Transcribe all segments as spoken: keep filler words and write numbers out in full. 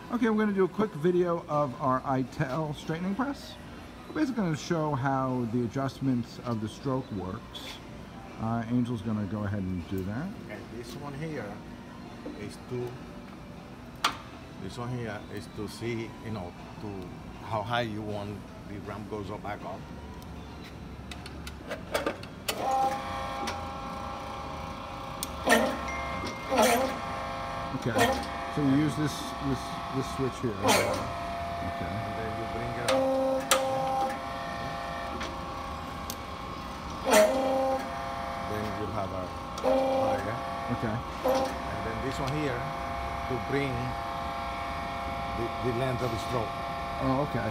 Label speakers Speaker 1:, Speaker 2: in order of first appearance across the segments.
Speaker 1: Okay, we're going to do a quick video of our I T E L straightening press. We're basically going to show how the adjustments of the stroke works. Uh, Angel's going to go ahead and do that.
Speaker 2: And this one here is to this one here is to see, you know, to how high you want the ramp goes up back up.
Speaker 1: Okay, so you use this this this switch here. Okay.
Speaker 2: And then you bring it up. Then you have a higher.
Speaker 1: Okay.
Speaker 2: And then this one here to bring the, the length of the stroke.
Speaker 1: Oh, okay.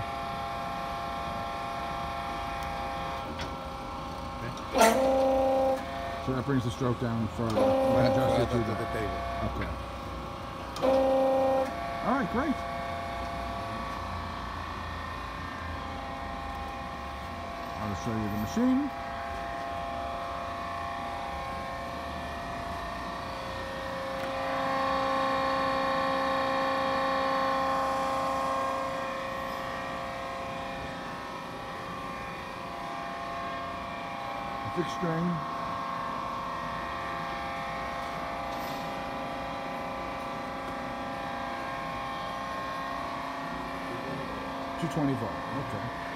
Speaker 2: Okay.
Speaker 1: So that brings the stroke down further.
Speaker 2: Right,
Speaker 1: When adjusted
Speaker 2: right
Speaker 1: to
Speaker 2: up to
Speaker 1: the
Speaker 2: the table.
Speaker 1: Okay. All right, great. I'll show you the machine. Fixed string. two twenty volt. Okay.